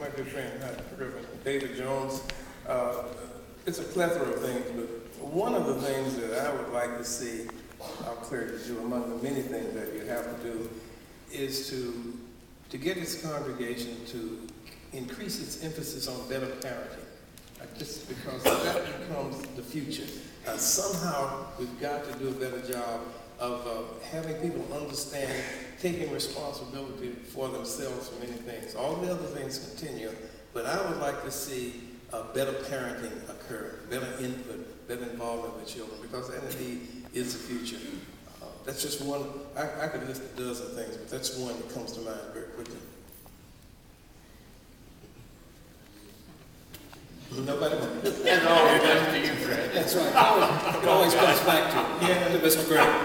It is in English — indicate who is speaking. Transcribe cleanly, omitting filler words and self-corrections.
Speaker 1: good friend, Reverend David Jones. It's a plethora of things, but one of the things that I would like to see our clergy do, among the many things that you have to do, is to get its congregation to increase its emphasis on better parenting. Just because that becomes the future. Somehow we've got to do a better job of having people understand taking responsibility for themselves for many things. All the other things continue, but I would like to see better parenting occur, better input, better involvement with children, because that indeed is the future. That's just one. I could list a dozen things, but that's one that comes to mind very quickly. Nobody?
Speaker 2: That's always comes to you, Fred.
Speaker 1: That's right. It always comes back to Mr. Grant.